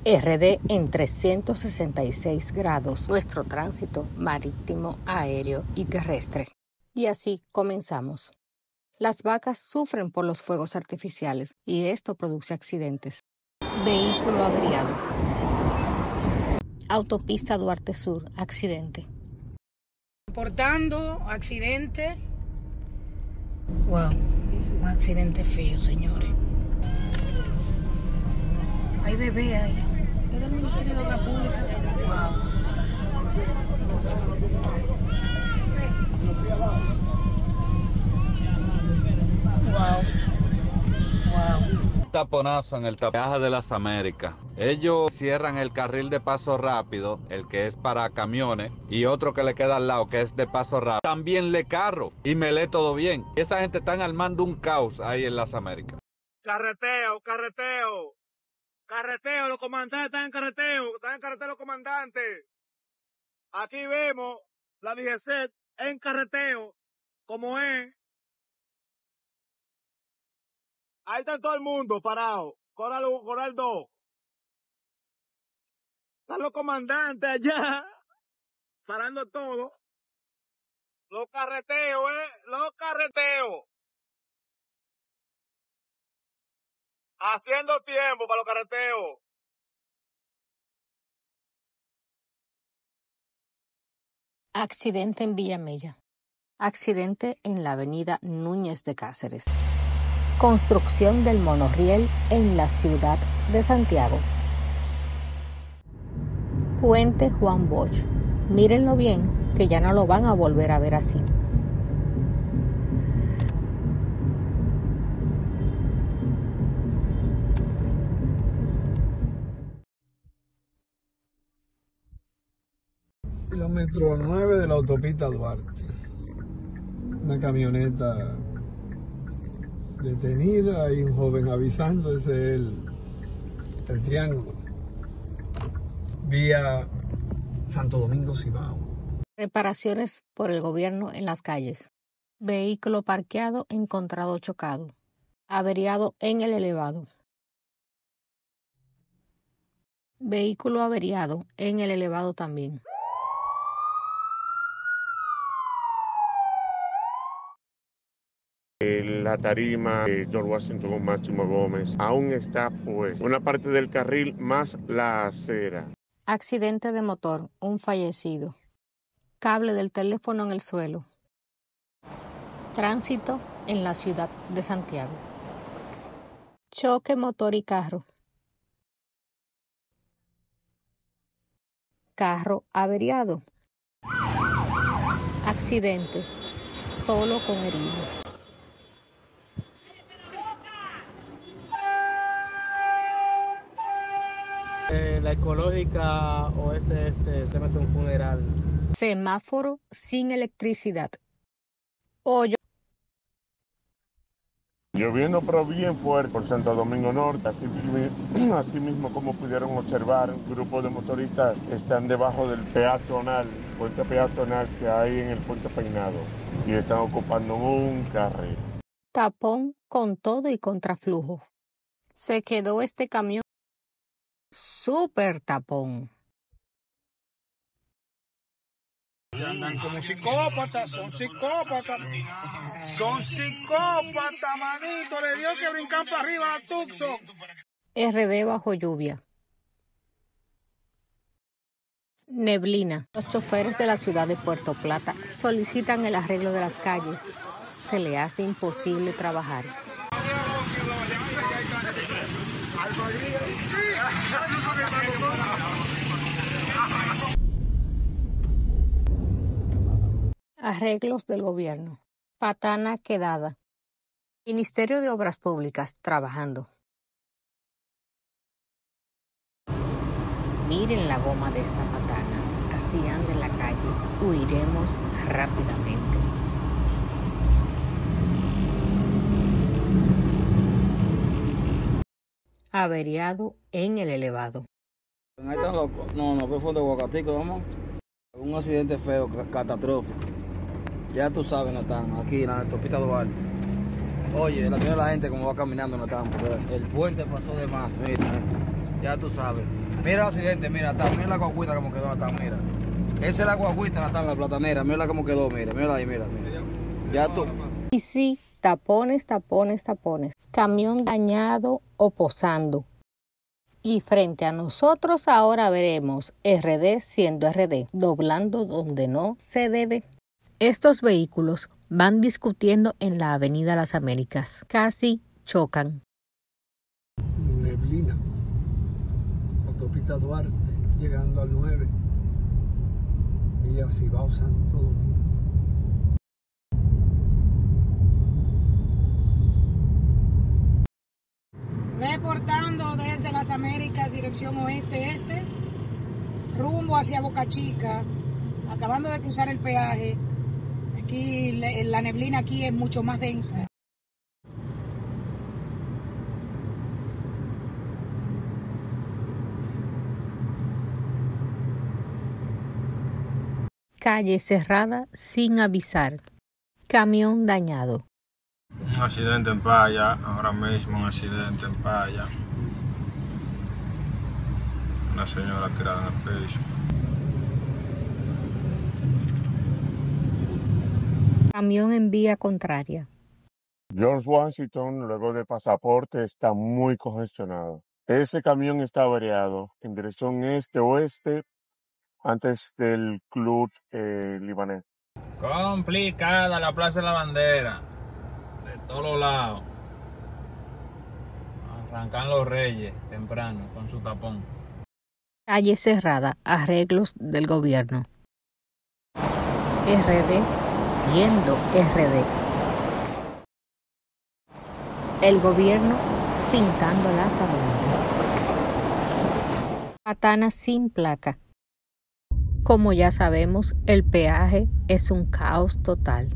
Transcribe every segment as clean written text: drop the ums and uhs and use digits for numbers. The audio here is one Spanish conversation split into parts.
RD en 366 grados, nuestro tránsito marítimo, aéreo y terrestre. Y así comenzamos. Las vacas sufren por los fuegos artificiales y esto produce accidentes. Vehículo averiado. Autopista Duarte Sur, accidente. Reportando accidente. Wow, un accidente feo, señores. Hay bebé ahí. Es del Ministerio de Obras Públicas. Wow. Taponazo en el peaje de las Américas. Ellos cierran el carril de paso rápido, el que es para camiones, y otro que le queda al lado, que es de paso rápido. También le carro y me lee todo bien. Y esa gente están armando un caos ahí en las Américas. Carreteo, los comandantes están en carreteo los comandantes. Aquí vemos la DGC en carreteo, como es. Ahí está todo el mundo parado. Coral 2. Están los comandantes allá, parando todo. Los carreteos. Haciendo tiempo para los carreteos. Accidente en Villamella. Accidente en la avenida Núñez de Cáceres. Construcción del monorriel en la ciudad de Santiago. Puente Juan Bosch. Mírenlo bien, que ya no lo van a volver a ver así. Kilómetro 9 de la autopista Duarte. Una camioneta detenida y un joven avisando. Ese es el triángulo. Vía Santo Domingo Cibao. Reparaciones por el gobierno en las calles. Vehículo parqueado encontrado chocado. Averiado en el elevado. Vehículo averiado en el elevado también. La tarima de George Washington con Máximo Gómez aún está pues una parte del carril más la acera. Accidente de motor, un fallecido. Cable del teléfono en el suelo. Tránsito en la ciudad de Santiago. Choque motor y carro. Carro averiado. Accidente, solo con heridos. La ecológica oeste se mete un funeral. Semáforo sin electricidad. Hoyo. Lloviendo pero bien fuerte por Santo Domingo Norte, así mismo como pudieron observar, un grupo de motoristas están debajo del puente peatonal que hay en el puente Peinado y están ocupando un carril. Tapón con todo y contraflujo. Se quedó este camión. Súper tapón. Andan como psicópatas, son psicópatas, manito, le dio que brincar para arriba a Tucson. RD bajo lluvia. Neblina. Los choferes de la ciudad de Puerto Plata solicitan el arreglo de las calles. Se le hace imposible trabajar. Arreglos del gobierno. Patana quedada. Ministerio de Obras Públicas trabajando. Miren la goma de esta patana. Así anda en la calle. Huiremos rápidamente. Averiado en el elevado. Ahí están locos. No, fue fondo de Guacatico, vamos. Un accidente feo, catastrófico. Ya tú sabes, Natán, aquí en la autopista Duarte. Oye, la gente como va caminando, Natán, porque el puente pasó de más, mira, ya tú sabes. Mira el accidente, mira, Natán, mira la guaguita como quedó, Natán, mira. Esa es la guaguita, Natán, la platanera, mira cómo quedó, mira ahí, mira. Ya tú. Y sí, tapones, tapones, tapones. Camión dañado o posando. Y frente a nosotros ahora veremos RD siendo RD, doblando donde no se debe. Estos vehículos van discutiendo en la Avenida Las Américas. Casi chocan. Neblina. Autopista Duarte, llegando al 9. Vía Cibao Santo Domingo. Reportando desde Las Américas, dirección oeste-este, rumbo hacia Boca Chica, acabando de cruzar el peaje. Aquí la neblina aquí es mucho más densa. Calle cerrada sin avisar. Camión dañado. Un accidente en Paya, ahora mismo un accidente en Paya. Una señora tirada en el piso. Camión en vía contraria. George Washington, luego de Pasaporte, está muy congestionado. Ese camión está averiado en dirección este-oeste antes del club libanés. Complicada la Plaza de la Bandera. De todos los lados. Arrancan los Reyes temprano con su tapón. Calle cerrada. Arreglos del gobierno. RD siendo RD. El gobierno pintando las avenidas. Patana sin placa. Como ya sabemos, el peaje es un caos total.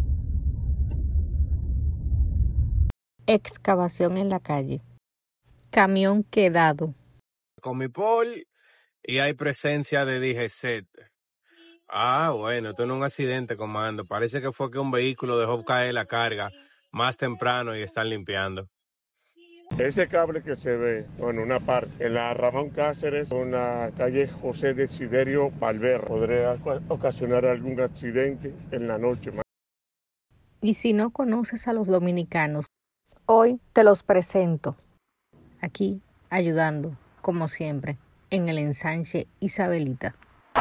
Excavación en la calle. Camión quedado. Comipol y hay presencia de DGC. Bueno, esto no es un accidente, comando. Parece que fue que un vehículo dejó caer la carga más temprano y están limpiando. Ese cable que se ve, en una parte, en la Ramón Cáceres, en la calle José Desiderio Valverde, podría ocasionar algún accidente en la noche. Y si no conoces a los dominicanos, hoy te los presento. Aquí, ayudando, como siempre, en el ensanche Isabelita.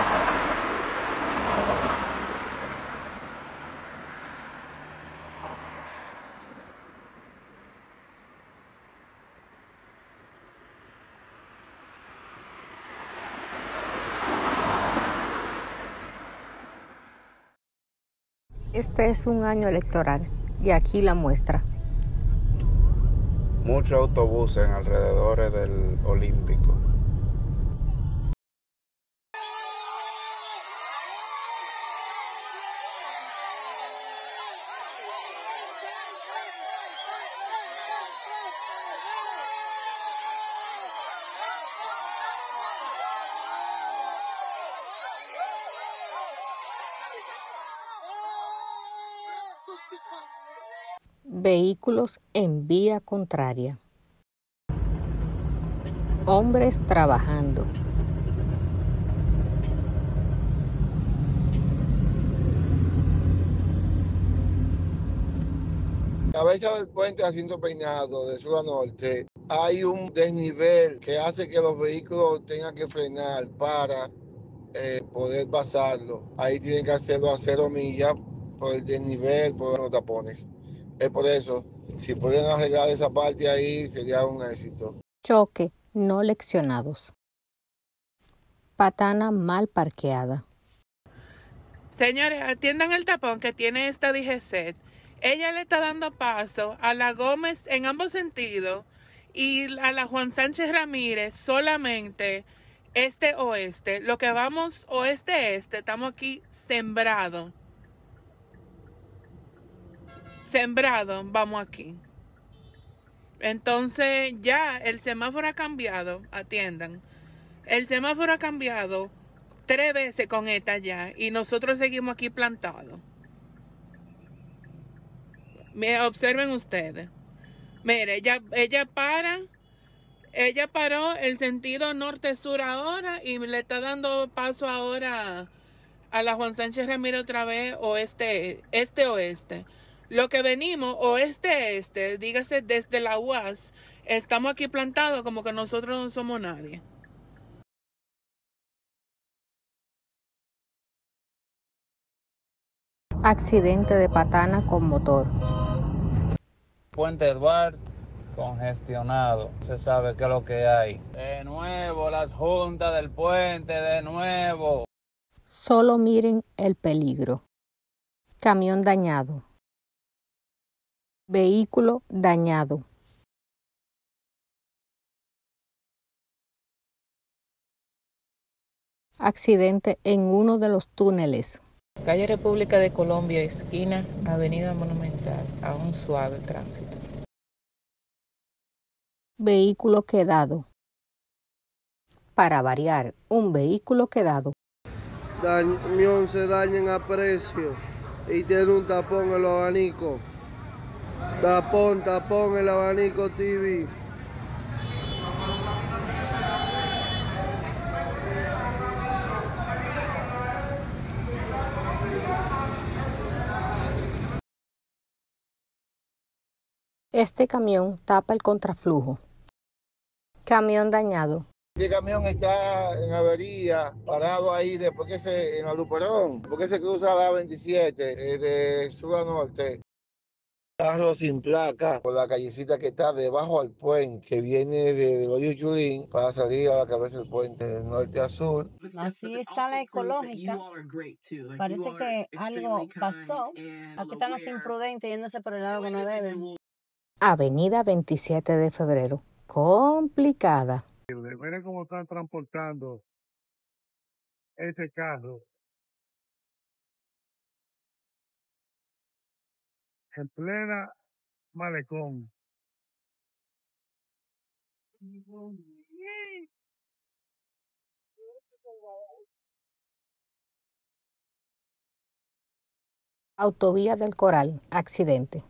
Este es un año electoral y aquí la muestra. Muchos autobuses en alrededores del Olímpico. Vehículos en vía contraria. Hombres trabajando. Cabeza del puente Jacinto Peinado de sur a norte hay un desnivel que hace que los vehículos tengan que frenar para poder pasarlo. Ahí tienen que hacerlo a 0 millas por el desnivel, por los tapones. Es por eso, si pueden arreglar esa parte ahí, sería un éxito. Choque no leccionados. Patana mal parqueada. Señores, atiendan el tapón que tiene esta DGC. Ella le está dando paso a la Gómez en ambos sentidos y a la Juan Sánchez Ramírez solamente este-oeste. Lo que vamos oeste-este, estamos aquí sembrado. Sembrado, vamos aquí. Entonces ya el semáforo ha cambiado, atiendan. El semáforo ha cambiado 3 veces con esta ya y nosotros seguimos aquí plantados. Observen ustedes. Mire, ella para Ella paró el sentido norte-sur ahora y le está dando paso ahora a la Juan Sánchez Ramírez otra vez este-oeste. Lo que venimos oeste-este, dígase desde la UAS, estamos aquí plantados como que nosotros no somos nadie. Accidente de patana con motor. Puente Eduardo congestionado. Se sabe qué es lo que hay. De nuevo, las juntas del puente, de nuevo. Solo miren el peligro. Camión dañado. Vehículo dañado. Accidente en uno de los túneles. Calle República de Colombia, esquina Avenida Monumental. Aún suave el tránsito. Vehículo quedado. Para variar, un vehículo quedado. Camión se daña en aprecio y tiene un tapón en el abanico. Tapón, el abanico TV. Este camión tapa el contraflujo. Camión dañado. Este camión está en avería, parado ahí después que en la Luperón, porque se cruza la 27 de sur a norte. Carro sin placa por la callecita que está debajo del puente, que viene de Hoyo Chulín para salir a la cabeza del puente de norte a sur. Así está la ecológica. Parece que algo pasó. Aquí están los imprudentes yéndose por el lado que no deben. Avenida 27 de febrero. Complicada. Miren cómo están transportando este carro. En plena malecón. Autovía del Coral. Accidente.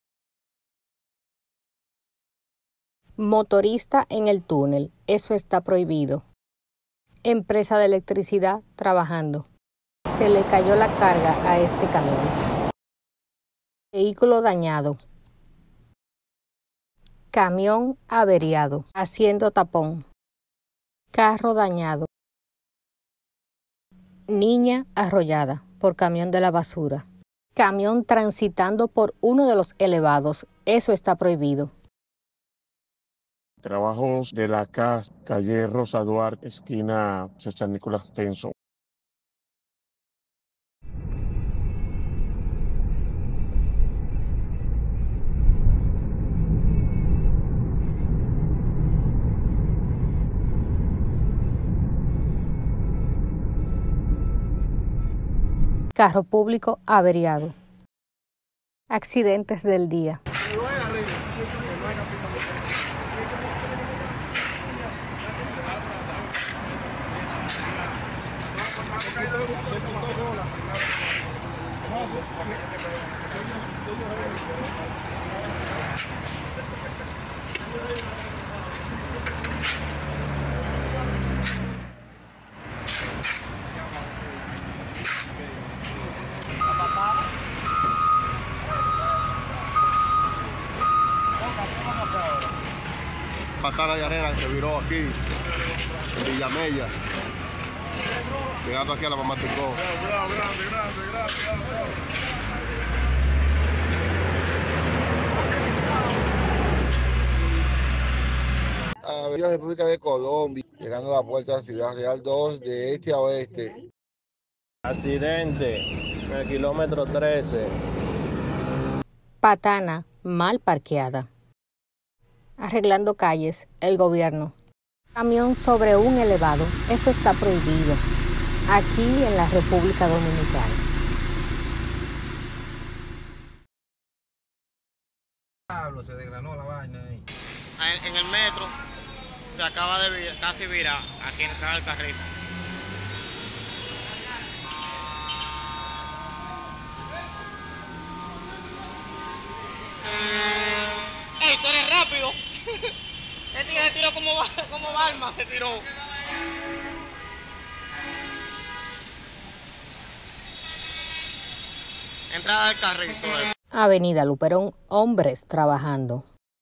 Motorista en el túnel. Eso está prohibido. Empresa de electricidad trabajando. Se le cayó la carga a este camión. Vehículo dañado. Camión averiado. Haciendo tapón. Carro dañado. Niña arrollada por camión de la basura. Camión transitando por uno de los elevados. Eso está prohibido. Trabajos de la CAS, calle Rosa Duarte, esquina San Nicolás Tenso. Carro público averiado. Accidentes del día. Patana Llanera se viró aquí, en Villamella, llegando aquí a la Mamá Ticó. Avenida República de Colombia, llegando a la puerta de Ciudad Real 2 de este a oeste. Accidente en el kilómetro 13. Patana mal parqueada. Arreglando calles, el gobierno. Camión sobre un elevado, eso está prohibido. Aquí en la República Dominicana. Se desgranó la vaina ahí. En el metro se acaba de casi virar aquí en el carril. ¡Ey, tú eres rápido! Este se tiró como como Balma se tiró. Entrada del Carrizo. Avenida Luperón, hombres trabajando.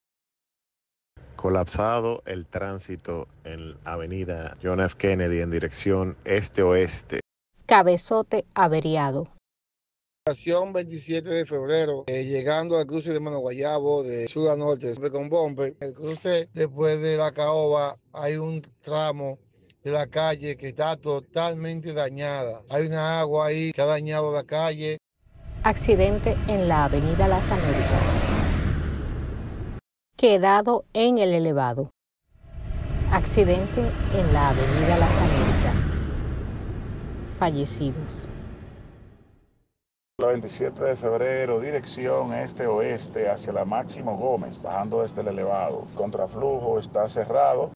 Colapsado el tránsito en Avenida John F. Kennedy en dirección este-oeste. Cabezote averiado. Estación 27 de febrero, llegando al cruce de Mano Guayabo de sur a norte con Bomber. El cruce después de la caoba hay un tramo de la calle que está totalmente dañada. Hay una agua ahí que ha dañado la calle. Accidente en la Avenida Las Américas. Quedado en el elevado. Accidente en la Avenida Las Américas. Fallecidos. La 27 de febrero, dirección este-oeste hacia la Máximo Gómez, bajando desde el elevado. Contraflujo está cerrado.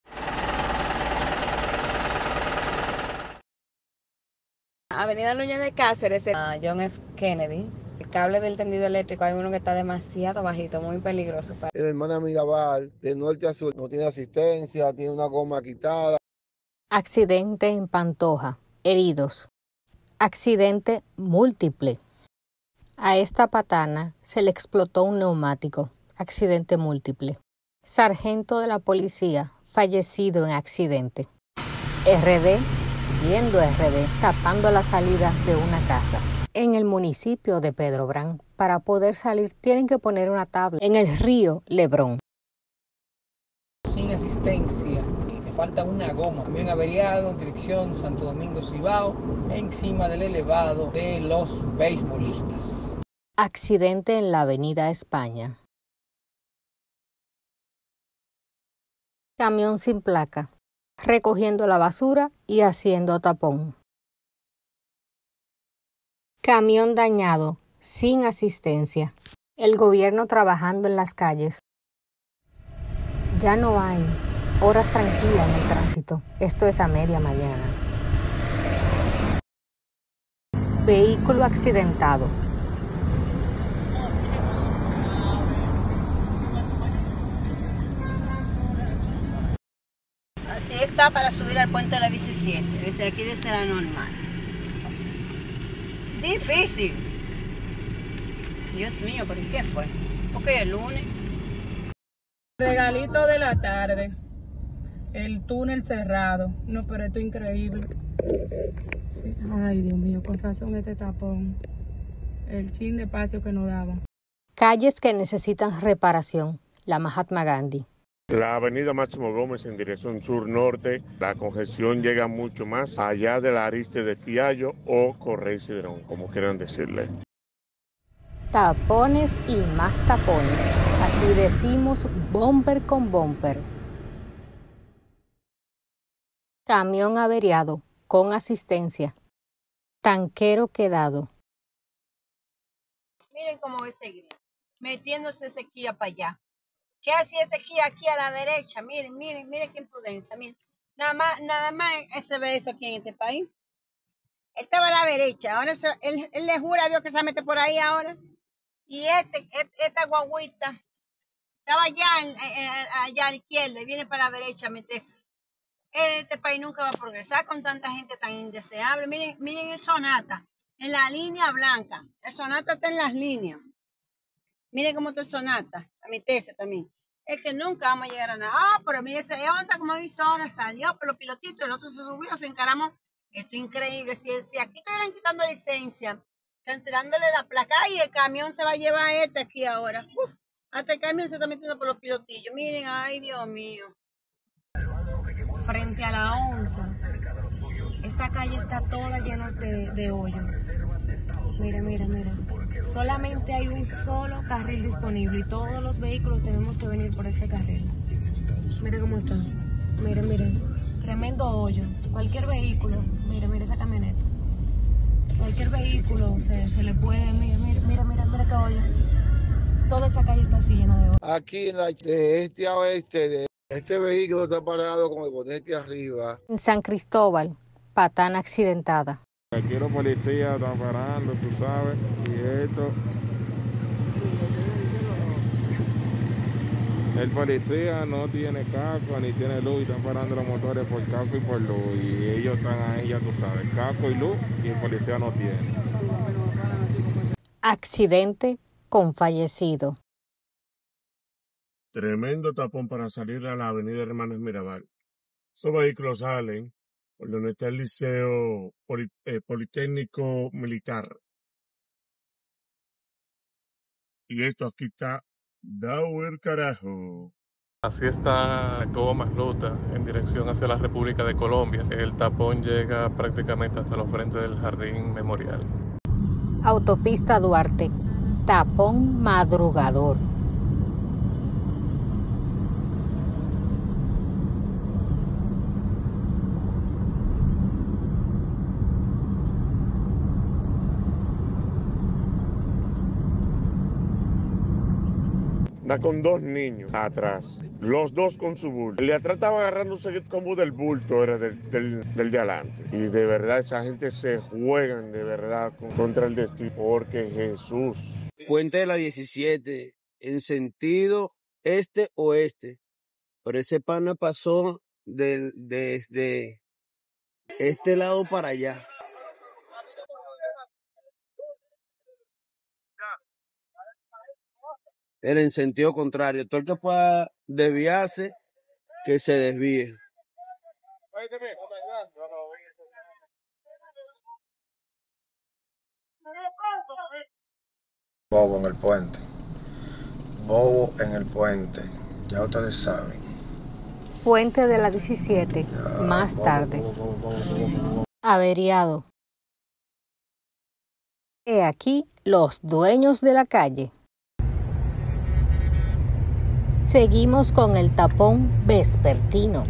Avenida Núñez de Cáceres, John F. Kennedy. El cable del tendido eléctrico, hay uno que está demasiado bajito, muy peligroso. El hermano Mirabal, de norte a sur, no tiene asistencia, tiene una goma quitada. Accidente en Pantoja. Heridos. Accidente múltiple. A esta patana se le explotó un neumático. Accidente múltiple. Sargento de la policía fallecido en accidente. RD, siendo RD, tapando la salida de una casa. En el municipio de Pedrobrán, para poder salir tienen que poner una tabla en el río Lebrón. Sin asistencia, le falta una goma. Camión averiado, dirección Santo Domingo Cibao, encima del elevado de los beisbolistas. Accidente en la Avenida España. Camión sin placa, recogiendo la basura y haciendo tapón. Camión dañado, sin asistencia. El gobierno trabajando en las calles. Ya no hay horas tranquilas en el tránsito. Esto es a media mañana. Vehículo accidentado. Así está para subir al puente de la 17, desde aquí desde la normal. Difícil. Dios mío, ¿pero qué fue? Porque el lunes. Regalito de la tarde. El túnel cerrado. No, pero esto es increíble. Ay, Dios mío, con razón este tapón. El chin de espacio que nos daba. Calles que necesitan reparación. La Mahatma Gandhi. La avenida Máximo Gómez en dirección sur-norte, la congestión llega mucho más allá de la ariste de Fiallo o Correy Cedrón, como quieran decirle. Tapones y más tapones. Aquí decimos bumper con bumper. Camión averiado, con asistencia. Tanquero quedado. Miren cómo va ese metiéndose sequía para allá. ¿Qué hacía sequía aquí a la derecha? Miren qué imprudencia. Miren. Nada más se ve eso aquí en este país. Él estaba a la derecha, ahora él le jura a Dios que se mete por ahí ahora. Y esta guaguita estaba allá a la izquierda y viene para la derecha a meterse. Este país nunca va a progresar con tanta gente tan indeseable. Miren el Sonata, en la línea blanca. El Sonata está en las líneas. Miren cómo está el Sonata, a meterse también. Es que nunca vamos a llegar a nada. Pero mire ese onda como avisora, salió por los pilotitos, el otro se subió, se encaramó. Esto es increíble. Si aquí estuvieran quitando licencia, cancelándole la placa y el camión se va a llevar aquí ahora. Hasta el camión se está metiendo por los pilotillos. Miren, ay Dios mío. Frente a la 11, esta calle está toda llena de hoyos. Mira. Solamente hay un solo carril disponible y todos los vehículos tenemos que venir por este carril. Mira cómo está. Miren. Tremendo hoyo. Cualquier vehículo, mira esa camioneta. Cualquier vehículo se le puede, mira qué hoyo. Toda esa calle está así llena de hoyos. Aquí de este a oeste, este vehículo está parado con el bonete arriba. En San Cristóbal, patana accidentada. Aquí los policías están parando, tú sabes, y esto El policía no tiene casco ni tiene luz y están parando los motores por casco y por luz. Y ellos están ahí, ya tú sabes, casco y luz, y el policía no tiene. Accidente con fallecido. Tremendo tapón para salir a la avenida Hermanos Mirabal. Esos vehículos salen por donde está el Liceo Politécnico Militar. Y esto aquí está dado el carajo. Así está Comas Ruta en dirección hacia la República de Colombia. El tapón llega prácticamente hasta los frentes del Jardín Memorial. Autopista Duarte. Tapón madrugador. Va con dos niños atrás, los dos con su bulto. El de atrás estaba agarrándose como del bulto, era del de adelante. Y de verdad esa gente se juegan de verdad contra el destino, porque Jesús. Puente de la 17, en sentido este-oeste. Pero ese pana pasó desde este lado para allá. Era en sentido contrario. Todo el que pueda desviarse, que se desvíe. Bobo en el puente. Bobo en el puente. Ya ustedes saben. Puente de la 17. Más tarde. Averiado. He aquí los dueños de la calle. Seguimos con el tapón vespertino.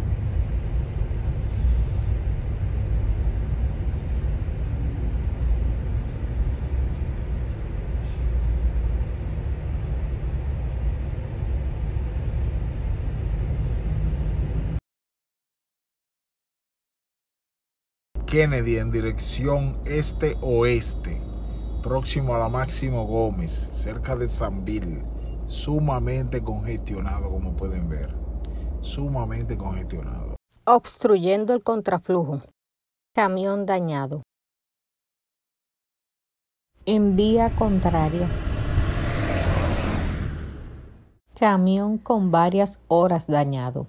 Kennedy en dirección este-oeste, próximo a la Máximo Gómez, cerca de Sanville. Sumamente congestionado, como pueden ver. Sumamente congestionado. Obstruyendo el contraflujo. Camión dañado. En vía contraria. Camión con varias horas dañado.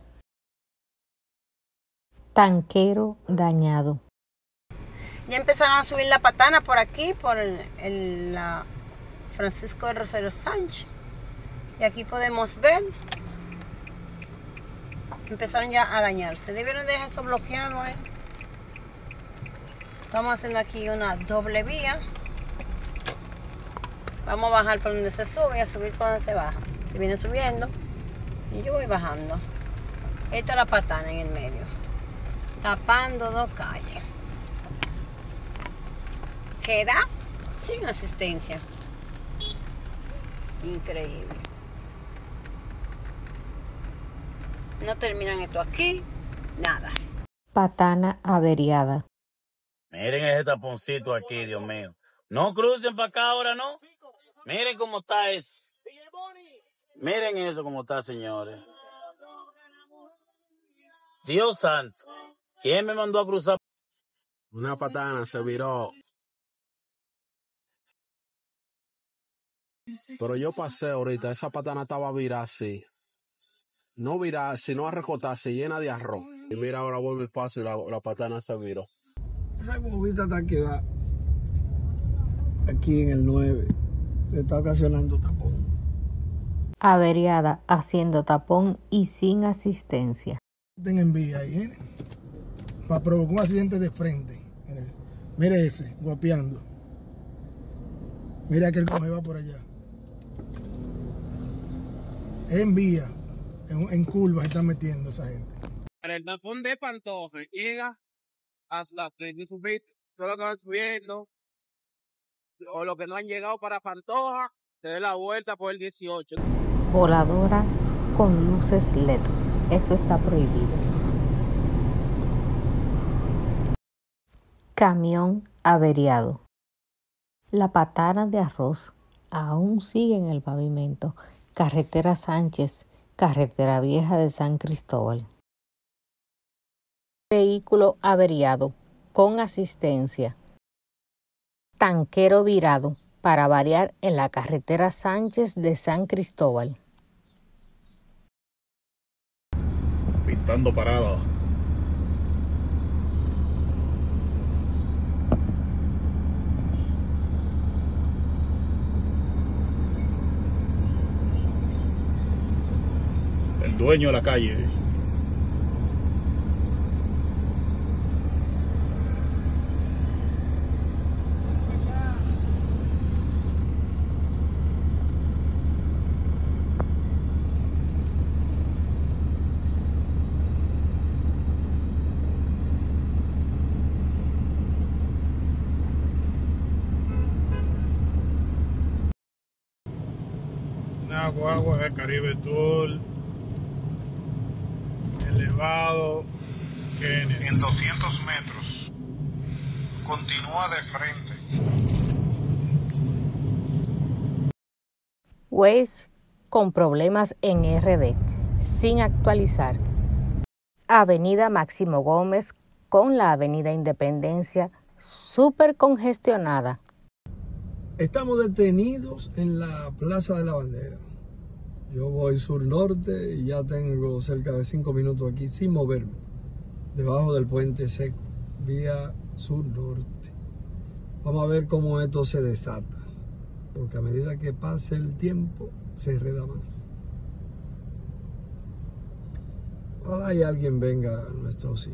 Tanquero dañado. Ya empezaron a subir la patana por aquí, por la Francisco de Rosario Sánchez. Y aquí podemos ver, empezaron ya a dañarse. Debieron dejar eso bloqueado, Estamos haciendo aquí una doble vía. Vamos a bajar por donde se sube y a subir por donde se baja. Se viene subiendo y yo voy bajando. Esta es la patana en el medio, tapando dos calles. Queda sin asistencia. Increíble. No terminan esto aquí, nada. Patana averiada. Miren ese taponcito aquí, Dios mío. No crucen para acá ahora, ¿no? Miren cómo está eso. Miren eso cómo está, señores. Dios santo. ¿Quién me mandó a cruzar? Una patana se viró. Pero yo pasé ahorita, esa patana estaba virada así. No virar, sino a recotarse, llena de arroz. Y mira, ahora vuelve el paso y la patana se viró. Esa bobita está que va aquí en el 9. Le está ocasionando tapón. Averiada, haciendo tapón y sin asistencia. En vía ahí, miren. Para provocar un accidente de frente. Mire ese, guapeando. Mira aquel cómo se va por allá. En vía. En curvas se están metiendo esa gente. Para el tapón de Pantoja, llega hasta la subir, todo lo que van subiendo, o los que no han llegado para Pantoja, se dé la vuelta por el 18. Voladora con luces LED. Eso está prohibido. Camión averiado. La patana de arroz aún sigue en el pavimento. Carretera Sánchez, carretera vieja de San Cristóbal. Vehículo averiado, con asistencia. Tanquero virado, para variar en la carretera Sánchez de San Cristóbal. Pintando parada. El dueño de la calle. Agua de Caribe Tour, elevado Kennedy. En 200 metros. Continúa de frente. Waze con problemas en RD, sin actualizar. Avenida Máximo Gómez con la Avenida Independencia súper congestionada. Estamos detenidos en la Plaza de la Bandera. Yo voy sur-norte y ya tengo cerca de 5 minutos aquí sin moverme, debajo del puente seco, vía sur-norte. Vamos a ver cómo esto se desata, porque a medida que pase el tiempo, se enreda más. Ojalá y alguien venga a nuestro auxilio.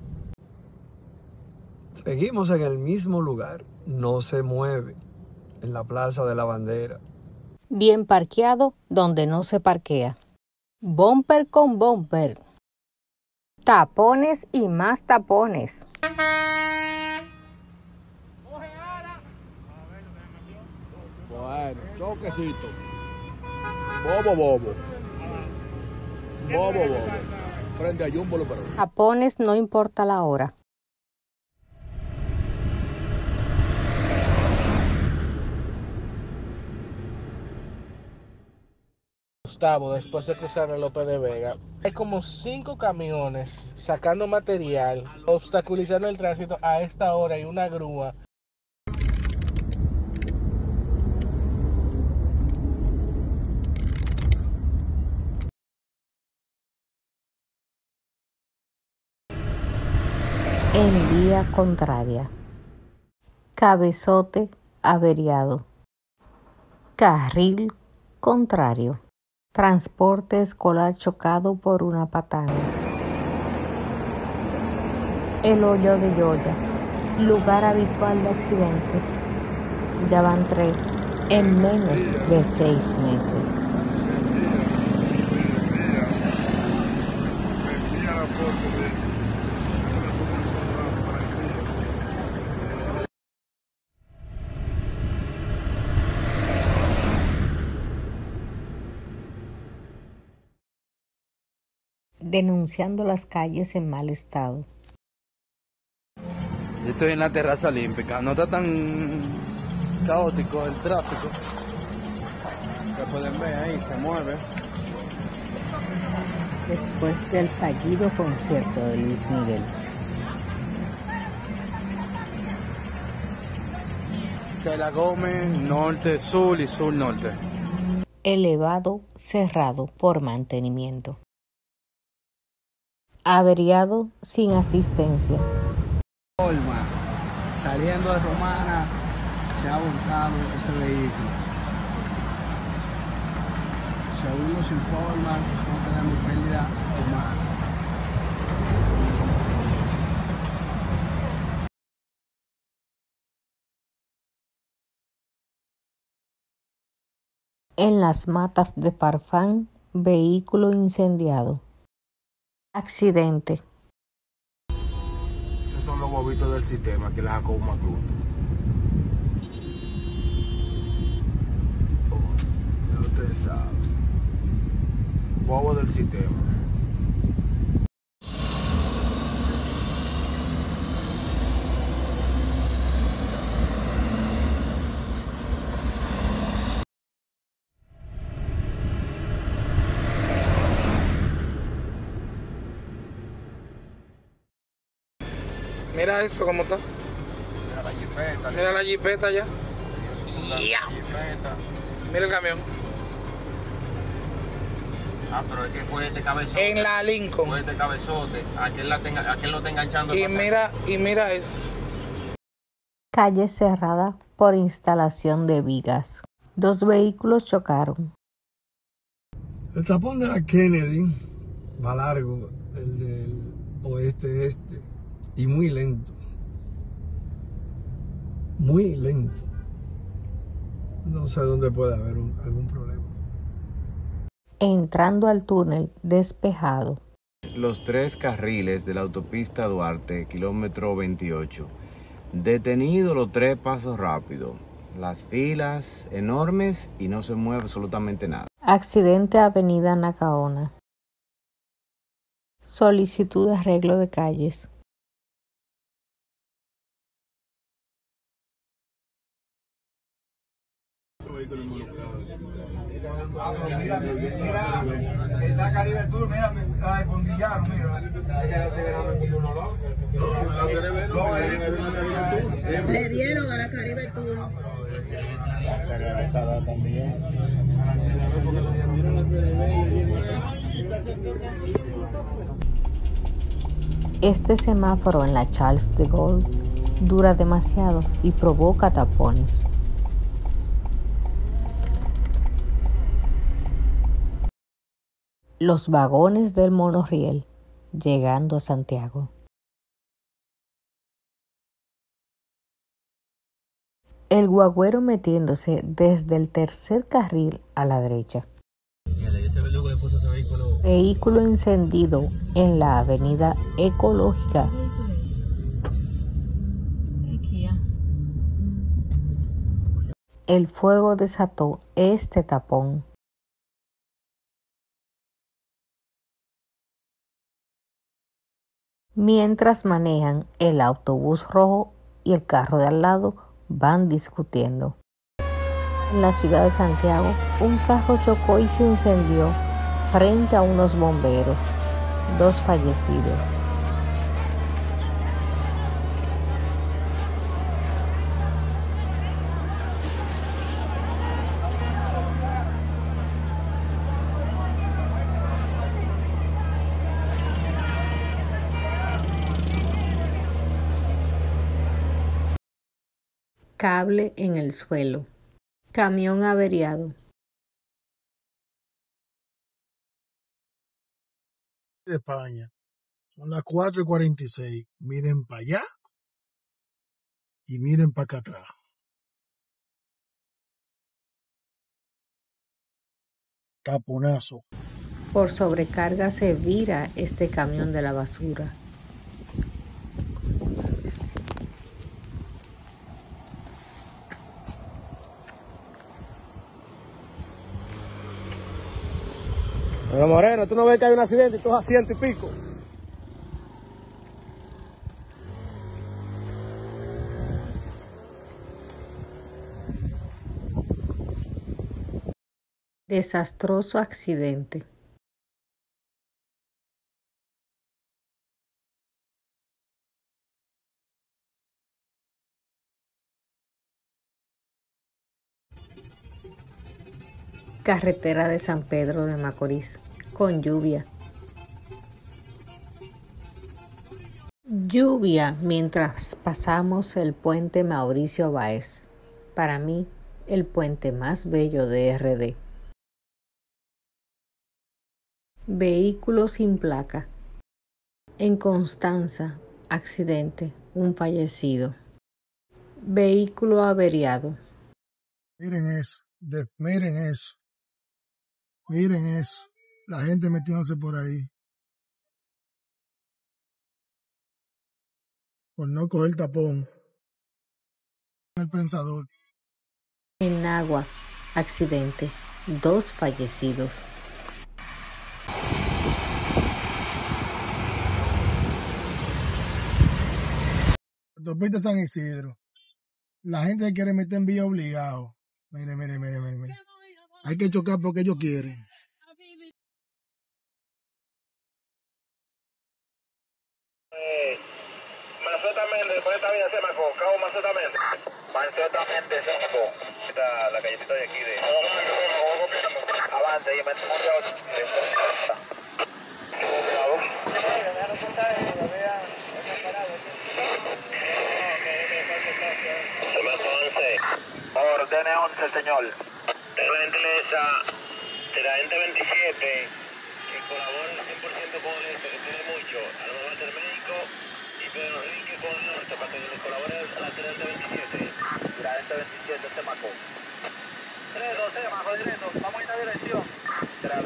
Seguimos en el mismo lugar, no se mueve, en la Plaza de la Bandera. Bien parqueado donde no se parquea. Bumper con bumper. Tapones y más tapones. Bueno, choquecito. Bobo. Frente a Jumbo lo paró. Tapones no importa la hora. Gustavo, después de cruzar el López de Vega, hay como 5 camiones sacando material, obstaculizando el tránsito a esta hora y una grúa. En vía contraria. Cabezote averiado. Carril contrario. Transporte escolar chocado por una patana. El hoyo de Yoya, lugar habitual de accidentes. Ya van 3 en menos de 6 meses. Denunciando las calles en mal estado. Yo estoy en la terraza olímpica, no está tan caótico el tráfico. Ya pueden ver ahí, se mueve. Después del fallido concierto de Luis Miguel. Cela Gómez, norte, sur y sur norte. Elevado cerrado por mantenimiento. Averiado sin asistencia. Saliendo de Romana, se ha volcado este vehículo. Según nos informan, no tenemos pérdida humana. En las matas de Farfán, vehículo incendiado. Accidente. Esos son los bobitos del sistema que la sacó un macruto. Ya ustedes saben. Bobo del sistema. Mira eso cómo está. Mira la jipeta. Mira la jipeta ya. Mira el camión. Ah, pero es que fue este cabezón. En la Lincoln. Fue este cabezote. Aquel lo está enganchando. Y mira eso. Calle cerrada por instalación de vigas. 2 vehículos chocaron. El tapón de la Kennedy va largo, el del oeste-este, y muy lento. Muy lento. No sé dónde puede haber algún problema. Entrando al túnel despejado. Los 3 carriles de la autopista Duarte, kilómetro 28. Detenidos los 3 pasos rápidos. Las filas enormes y no se mueve absolutamente nada. Accidente Avenida Nacaona. Solicitud de arreglo de calles. Mira, está Caribe Tour, mira, la desfondillaron, mira. Le dieron a la Caribe Tour. Este semáforo en la Charles de Gaulle dura demasiado y provoca tapones. Los vagones del monorriel llegando a Santiago. El guagüero metiéndose desde el tercer carril a la derecha. Vehículo encendido en la avenida Ecológica. El fuego desató este tapón. Mientras manejan, el autobús rojo y el carro de al lado van discutiendo. En la ciudad de Santiago, un carro chocó y se incendió frente a unos bomberos. 2 fallecidos. Cable en el suelo. Camión averiado. De España. Son las 4:46. Miren para allá y miren para acá atrás. Taponazo. Por sobrecarga se vira este camión de la basura. Pero Moreno, ¿tú no ves que hay un accidente y tú a 100 y pico? Desastroso accidente. Carretera de San Pedro de Macorís, con lluvia. Lluvia mientras pasamos el puente Mauricio Báez. Para mí, el puente más bello de RD. Vehículo sin placa. En Constanza, accidente, un fallecido. Vehículo averiado. Miren eso, miren eso. Miren eso, la gente metiéndose por ahí. Por no coger tapón. El pensador. En Nagua, accidente, 2 fallecidos. Autopista San Isidro. La gente se quiere meter en vía obligado. Mire. Hay que chocar porque ellos quieren. Macetamente, después está bien, Semaco, Cabo Macetamente. Macetamente, Semaco. Está la callecita de aquí de... Avance, y me Ordene 11, señor. Tengo la gentileza de la gente 27 que colabora 100% con esto, que tiene mucho. A lo mejor el médico y Pedro Enrique con el norte para que le colabore a la gente 27. La gente 27 se marcó. 3-2, se marcó directo. Vamos en esta dirección. Claro.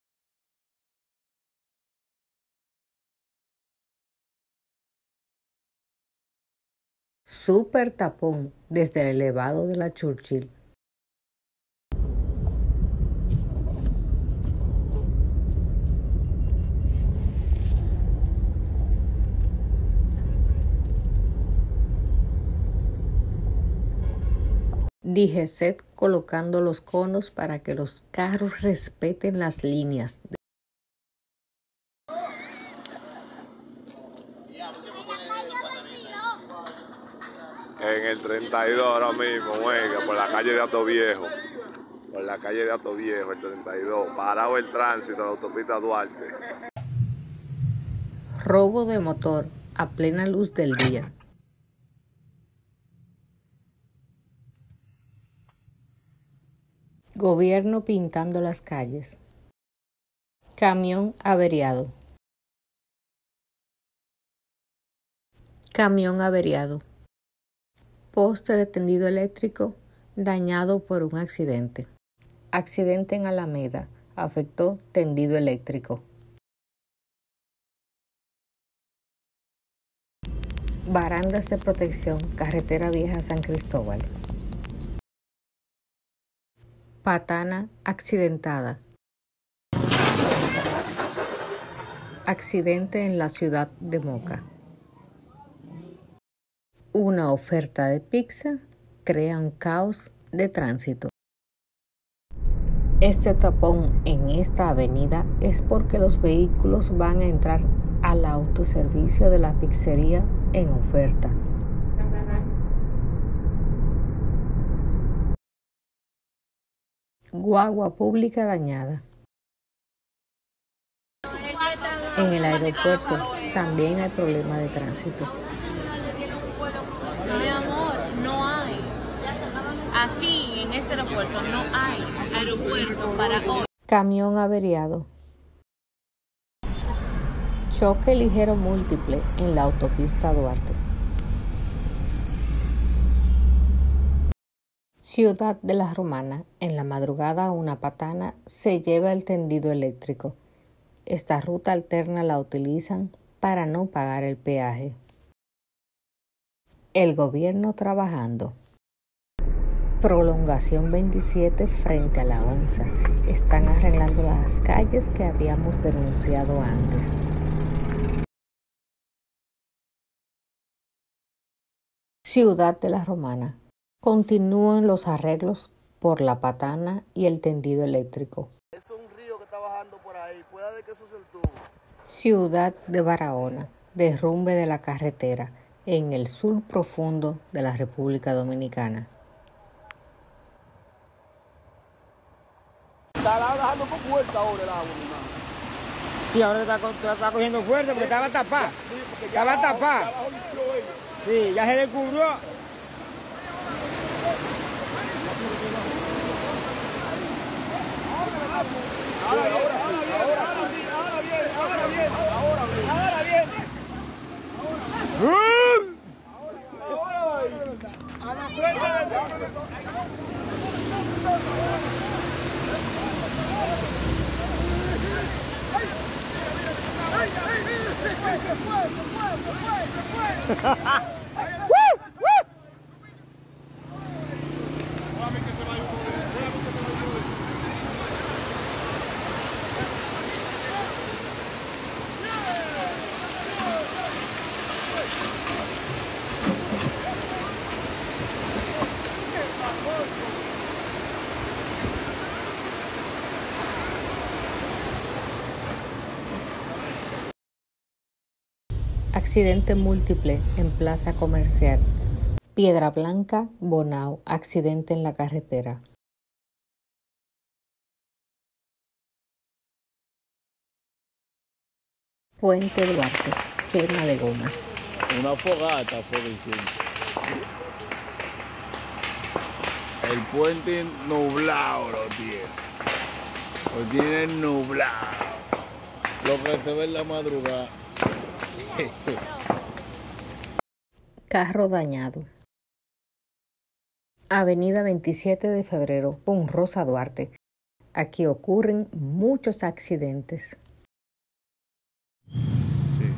Super tapón desde el elevado de la Churchill. DGCET colocando los conos para que los carros respeten las líneas. En el 32 ahora mismo, venga, por la calle de Ato Viejo. Por la calle de Ato Viejo, el 32. Parado el tránsito de la autopista Duarte. Robo de motor a plena luz del día. Gobierno pintando las calles. Camión averiado. Camión averiado. Poste de tendido eléctrico dañado por un accidente. Accidente en Alameda. Afectó tendido eléctrico. Barandas de protección, carretera vieja San Cristóbal. Patana accidentada. Accidente en la ciudad de Moca. Una oferta de pizza crea un caos de tránsito. Este tapón en esta avenida es porque los vehículos van a entrar al autoservicio de la pizzería en oferta. Guagua pública dañada. En el aeropuerto también hay problema de tránsito. Mi amor, no hay. Aquí en este aeropuerto no hay aeropuerto para hoy. Camión averiado. Choque ligero múltiple en la autopista Duarte. Ciudad de la Romana. En la madrugada una patana se lleva el tendido eléctrico. Esta ruta alterna la utilizan para no pagar el peaje. El gobierno trabajando. Prolongación 27 frente a la Onza. Están arreglando las calles que habíamos denunciado antes. Ciudad de la Romana. Continúan los arreglos por la patana y el tendido eléctrico. Es un río que está bajando por ahí. Puede que eso es el tubo. Ciudad de Barahona. Derrumbe de la carretera en el sur profundo de la República Dominicana. Está bajando con fuerza ahora el agua, mi hermano. Sí, ahora está cogiendo fuerza porque estaba tapada. Sí, estaba tapada. Sí, ya se descubrió. Ahora viene. A la frente se fue. accidente múltiple en plaza comercial. Piedra Blanca, Bonao, accidente en la carretera. Puente Duarte, quema de gomas. Una fogata fue que hicimos. El puente nublado lo tiene. Lo tiene nublado. Lo que se ve en la madrugada. Carro dañado. Avenida 27 de Febrero, con Rosa Duarte. Aquí ocurren muchos accidentes. Sí.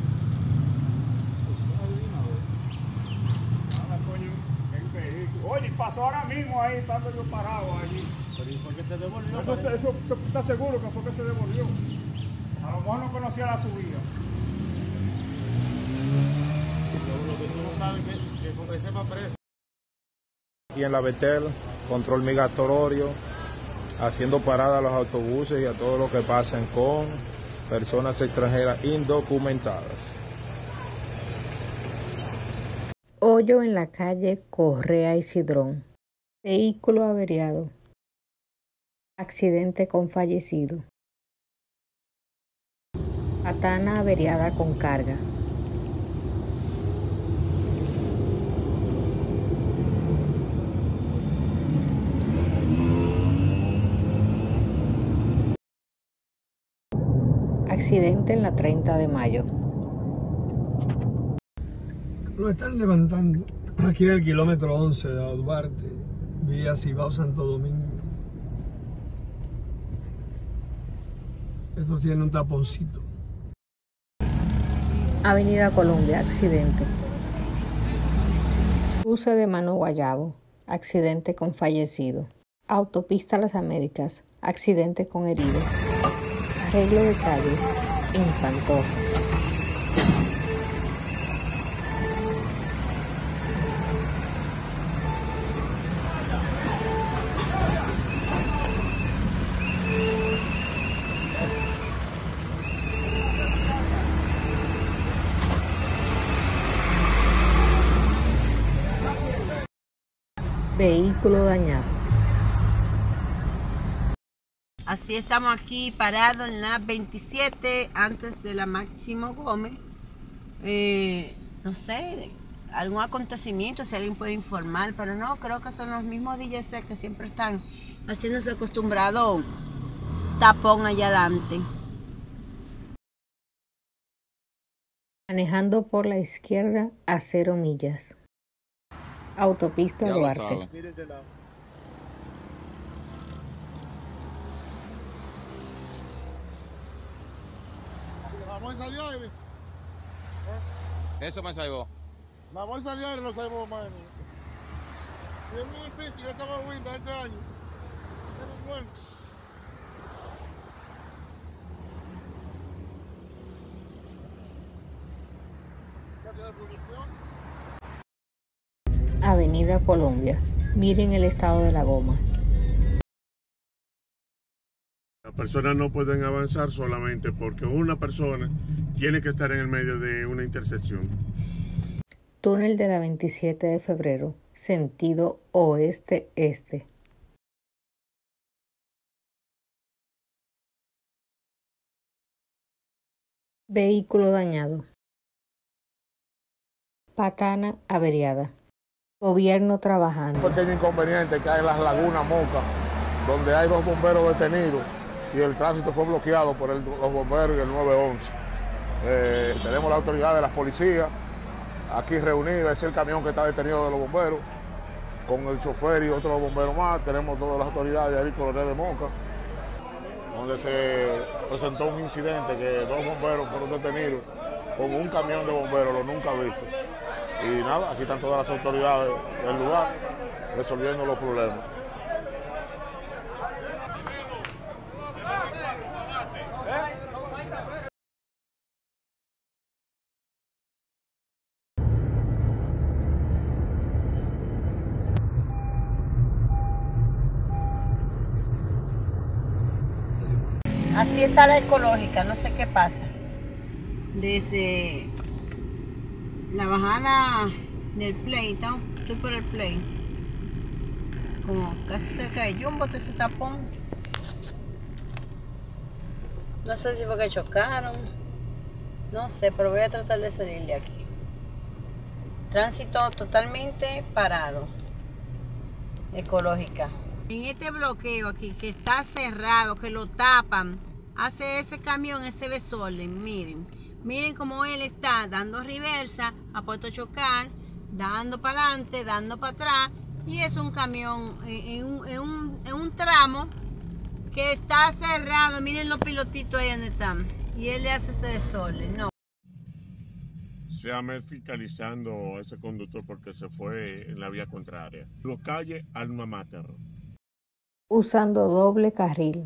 Oye, pasó ahora mismo ahí, estando yo parado allí. Pero ¿y fue que se devolvió? Eso está seguro que fue que se devolvió. A lo mejor no conocía la subida. Lo que tú no sabes que fue que sepa preso. Aquí en la Betel, control migratorio, haciendo parada a los autobuses y a todos los que pasen con personas extranjeras indocumentadas. Hoyo en la calle Correa y Cidrón. Vehículo averiado. Accidente con fallecido. Patana averiada con carga. Accidente en la 30 de mayo. Lo están levantando aquí en el kilómetro 11 de Duarte, vía Cibao Santo Domingo. Esto tiene un taponcito. Avenida Colombia, accidente. Cruce de Mano Guayabo, accidente con fallecido. Autopista Las Américas, accidente con herido. Arreglo de calles en Pantoja. Vehículo dañado. Así estamos aquí parados en la 27 antes de la Máximo Gómez. No sé, algún acontecimiento, si alguien puede informar, pero no, creo que son los mismos DJC que siempre están haciéndose acostumbrado tapón allá adelante. Manejando por la izquierda a 0 millas. Autopista Ya Duarte. La bolsa de aire. Eso me salvó. La bolsa de aire lo salvó, mami. Y es muy difícil esta guaguita este año. Es bueno. ¿Ya tiene producción? Avenida Colombia. Miren el estado de la goma. Las personas no pueden avanzar solamente porque una persona tiene que estar en el medio de una intersección. Túnel de la 27 de febrero, sentido oeste-este. Vehículo dañado. Patana averiada. Gobierno trabajando. Un pequeño inconveniente que hay en las lagunas Moca, donde hay 2 bomberos detenidos y el tránsito fue bloqueado por los bomberos y el 911. Tenemos la autoridad de las policías aquí reunida, es el camión que está detenido de los bomberos, con el chofer y otros bomberos más. Tenemos todas las autoridades ahí, Coronel de Moca, donde se presentó un incidente que 2 bomberos fueron detenidos con un camión de bomberos, lo nunca visto. Y nada, aquí están todas las autoridades del lugar resolviendo los problemas. Así está la ecológica, no sé qué pasa. Desde La bajada del Play, estoy por el Play. Como casi cerca de Jumbo, ese tapón. No sé si fue que chocaron. No sé, pero voy a tratar de salir de aquí. Tránsito totalmente parado. Ecológica. En este bloqueo aquí, que está cerrado, que lo tapan, hace ese camión ese desorden. Miren cómo él está dando reversa, a puesto a chocar, dando para adelante, dando para atrás. Y es un camión en un tramo que está cerrado. Miren los pilotitos ahí donde están. Y él le hace ese desorden. No. Se llama fiscalizando a ese conductor porque se fue en la vía contraria. Calle Alma Mater. Usando doble carril.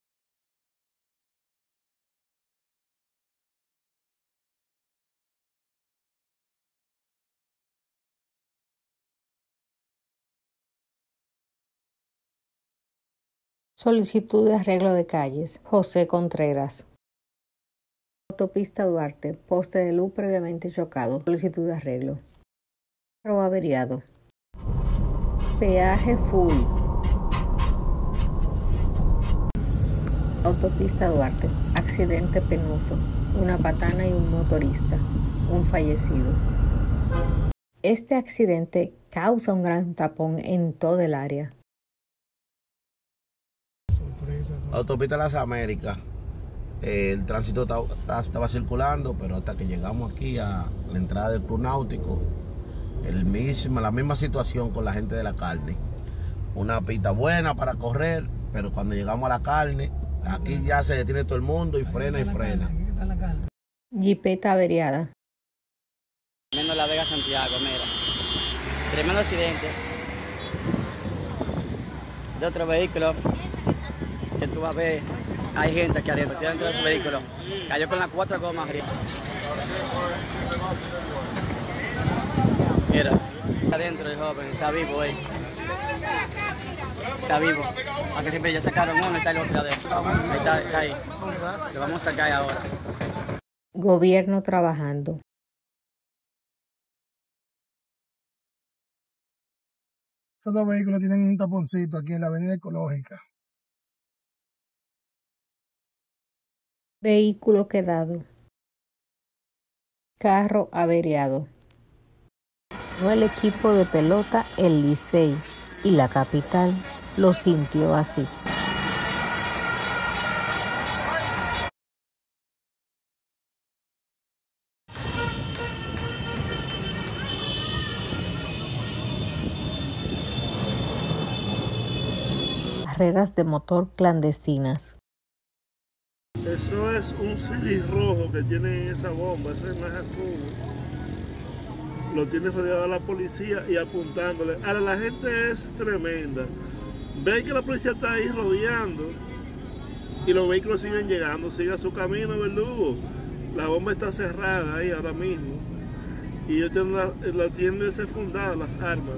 Solicitud de arreglo de calles. José Contreras. Autopista Duarte. Poste de luz previamente chocado. Solicitud de arreglo. Carro averiado. Peaje full. Autopista Duarte. Accidente penoso. Una patana y un motorista. Un fallecido. Este accidente causa un gran tapón en toda el área. Autopista Las Américas. El tránsito estaba circulando, pero hasta que llegamos aquí a la entrada del Club Náutico, la misma situación con la gente de la carne. Una pista buena para correr, pero cuando llegamos a la carne, aquí ya se detiene todo el mundo y frena y frena. Jipeta averiada. Tremendo La Vega Santiago, mira. Tremendo accidente de otro vehículo que tú vas a ver. Hay gente aquí adentro, dentro de su vehículo. Cayó con las 4 gomas arriba. Mira, adentro el joven, está vivo ahí. Está vivo. Aquí siempre ya sacaron uno y está el otro adentro. Ahí está ahí. Lo vamos a sacar ahora. Gobierno trabajando. Esos dos vehículos tienen un taponcito aquí en la avenida Ecológica. Vehículo quedado. Carro averiado. No el equipo de pelota, el Licey, y la capital lo sintió así. Carreras de motor clandestinas. Eso es un cilis rojo que tiene esa bomba, eso es más azul. Lo tiene rodeado la policía y apuntándole. Ahora la gente es tremenda. Ven que la policía está ahí rodeando y los vehículos siguen llegando, sigue su camino, verdugo. La bomba está cerrada ahí ahora mismo y ellos tienen la tienda fundada, las armas.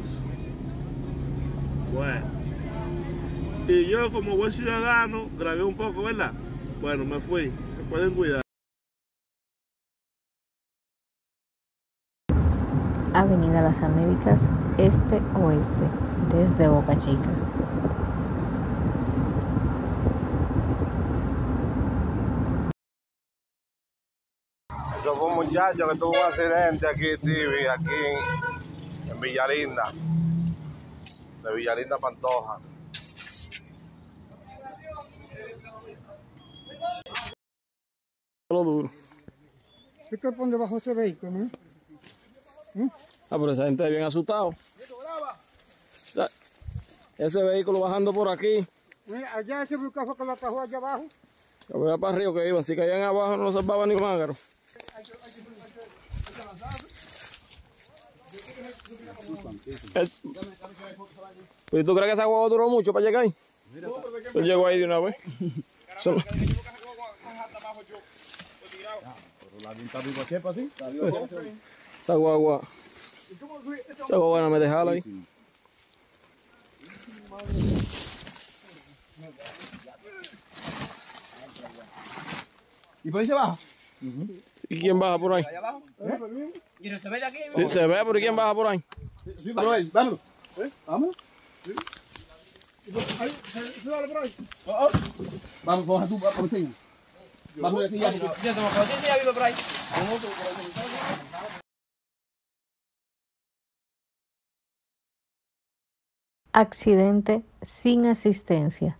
Bueno. Y yo como buen ciudadano grabé un poco, ¿verdad? Bueno, me fui. Se pueden cuidar. Avenida Las Américas, este-oeste, desde Boca Chica. Eso fue un muchacho que tuvo un accidente aquí, Tibi, aquí en Villalinda. De Villalinda Pantoja. Lo duro. ¿Qué te pone debajo de ese vehículo, no? Ah, pero esa gente es bien asustado. O sea, ese vehículo bajando por aquí. Mira, allá ese carro que lo atajó allá abajo. Yo veía para arriba que iban. Si caían abajo no lo salvaba ni con ágaro. ¿Y tú crees que esa guagua duró mucho para llegar ahí? Él llegó ahí de una vez. Esa guagua no me dejaba ahí. ¿Y por ahí se baja? ¿Y quién baja por ahí? ¿Y no se ve de aquí? Sí, se ve, pero ¿quién baja por ahí? Sí, vámonos. Vamos. Vamos, coja tú, vamos, Tina. Vamos de aquí ya. Yo tengo conciencia, ya vivo por ahí. Accidente sin asistencia.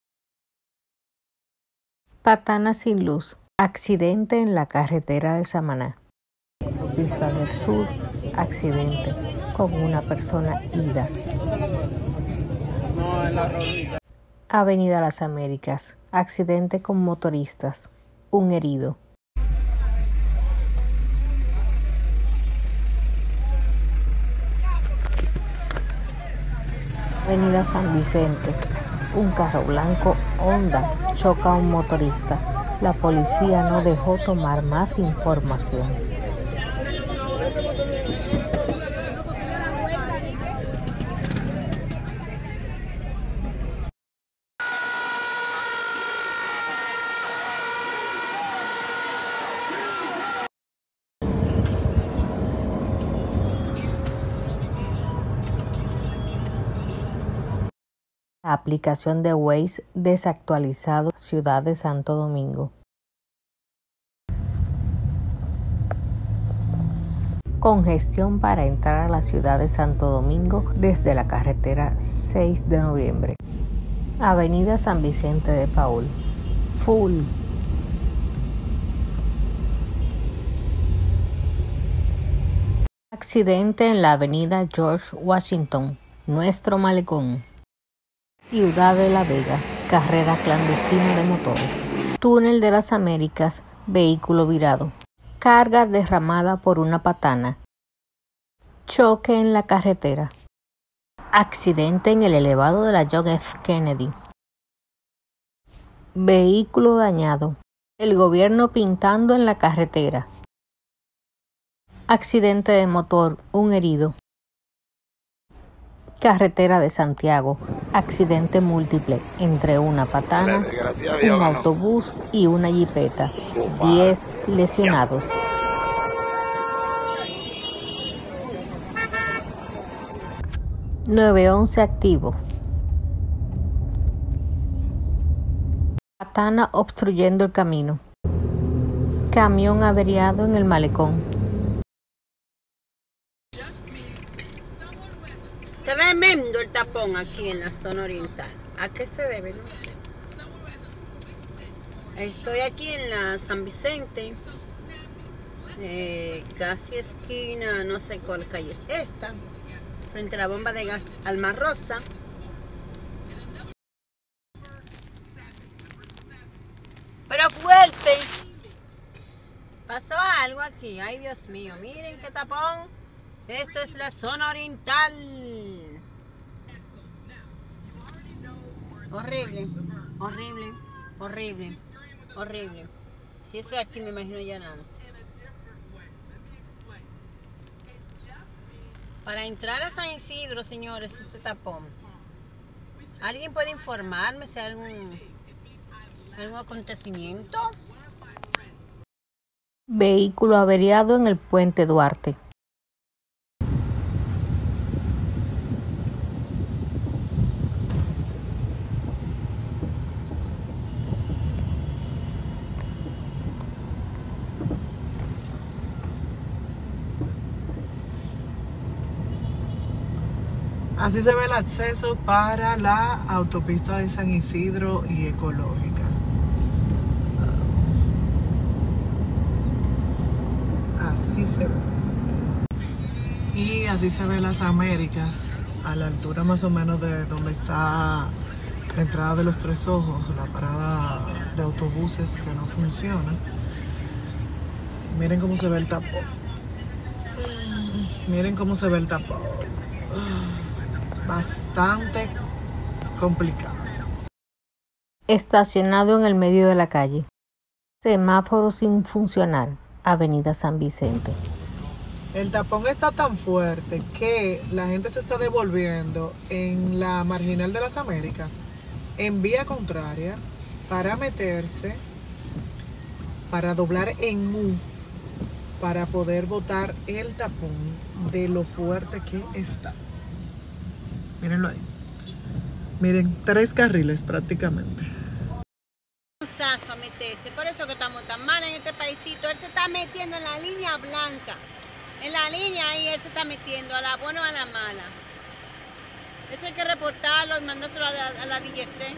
Patana sin luz. Accidente en la carretera de Samaná. Pista del Sur. Accidente con una persona ida. No, en la rodilla. Avenida Las Américas. Accidente con motoristas. Un herido. Avenida San Vicente. Un carro blanco Honda choca a un motorista. La policía no dejó tomar más información. La aplicación de Waze desactualizado Ciudad de Santo Domingo. Congestión para entrar a la ciudad de Santo Domingo desde la carretera 6 de noviembre. Avenida San Vicente de Paúl. Full. Accidente en la avenida George Washington, Nuestro Malecón. Ciudad de La Vega, carrera clandestina de motores. Túnel de las Américas, vehículo virado. Carga derramada por una patana. Choque en la carretera. Accidente en el elevado de la John F. Kennedy. Vehículo dañado. El gobierno pintando en la carretera. Accidente de motor, un herido. Carretera de Santiago, accidente múltiple entre una patana, un autobús y una jipeta. 10 lesionados. ...911 activo. Patana obstruyendo el camino. Camión averiado en el malecón. Tremendo el tapón aquí en la zona oriental. ¿A qué se debe? No sé. Estoy aquí en la San Vicente, casi esquina, no sé cuál calle es esta, frente a la bomba de gas Alma Rosa. Pero fuerte. Pasó algo aquí, ay Dios mío, miren qué tapón. Esto es la zona oriental. Horrible, horrible, horrible, horrible. Si eso aquí me imagino ya nada. Para entrar a San Isidro, señores, este tapón. ¿Alguien puede informarme si hay algún acontecimiento? Vehículo averiado en el puente Duarte. Así se ve el acceso para la autopista de San Isidro y Ecológica. Así se ve. Y así se ve las Américas, a la altura más o menos de donde está la entrada de los Tres Ojos, la parada de autobuses que no funciona. Miren cómo se ve el tapón. Miren cómo se ve el tapón. Bastante complicado. Estacionado en el medio de la calle. Semáforo sin funcionar. Avenida San Vicente. El tapón está tan fuerte que la gente se está devolviendo en la Marginal de las Américas en vía contraria para meterse para doblar en U, para poder botar el tapón de lo fuerte que está. Mírenlo ahí. Miren, 3 carriles prácticamente. A meterse, por eso que estamos tan mal en este paísito. Él se está metiendo en la línea blanca, en la línea ahí él se está metiendo, a la buena o a la mala. Eso hay que reportarlo y mandárselo a la DGC.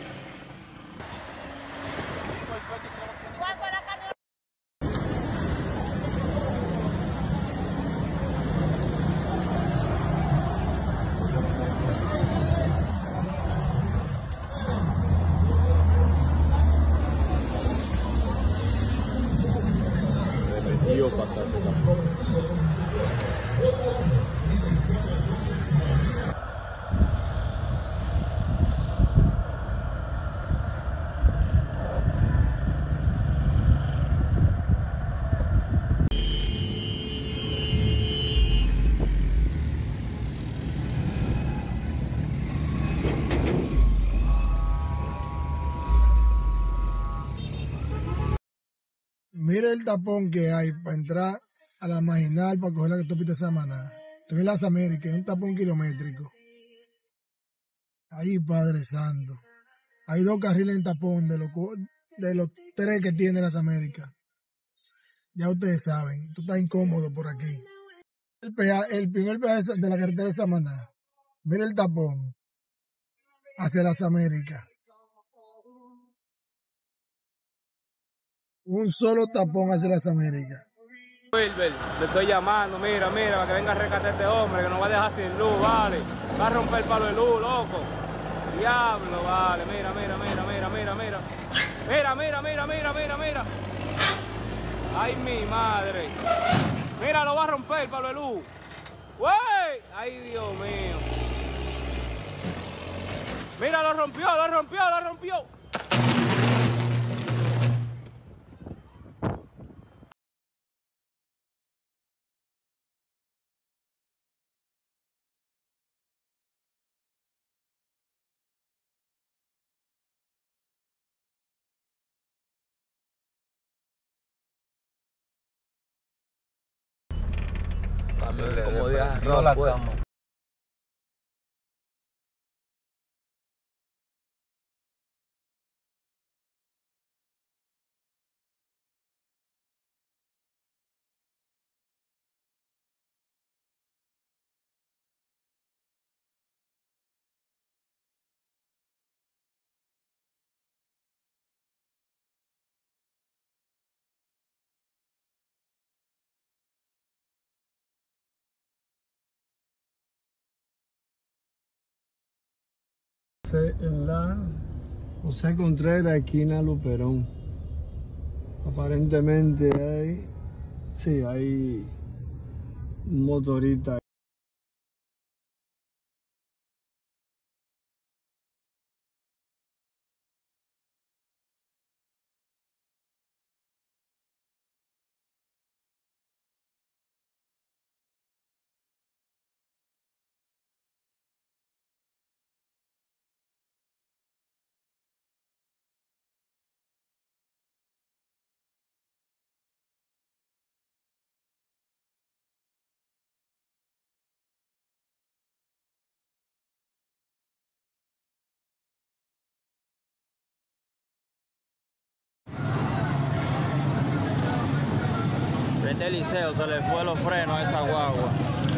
Mira el tapón que hay para entrar a la marginal para coger la autopista Samaná. Estoy en las Américas, es un tapón kilométrico. Ahí, Padre Santo. Hay 2 carriles en tapón de los 3 que tiene las Américas. Ya ustedes saben, esto está incómodo por aquí. El primer peaje de la carretera de Samaná. Mira el tapón hacia las Américas. Un solo tapón hacia las Américas. Wilber, le estoy llamando, mira, para que venga a rescatar a este hombre que nos va a dejar sin luz, vale. Va a romper el palo de luz, loco. Diablo, vale, mira. Mira. Ay, mi madre. Mira, lo va a romper el palo de luz. ¡Wey! Ay, Dios mío. Mira, lo rompió. Como de arroz la cama. En la José Contreras, esquina Luperón. Aparentemente hay un motorista. Este Eliseo se le fue los frenos a esa guagua.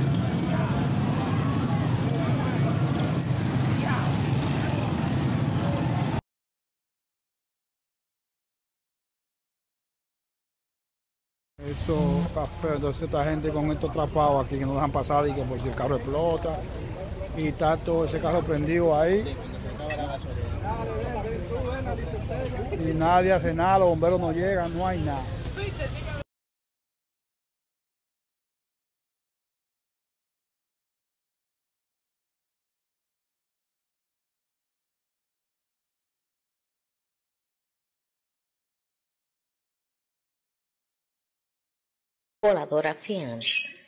Eso está feo, entonces esta gente con estos trapados aquí que no dejan pasar y que porque el carro explota y está todo ese carro prendido ahí y nadie hace nada, los bomberos no llegan, no hay nada. Voladora Fiance.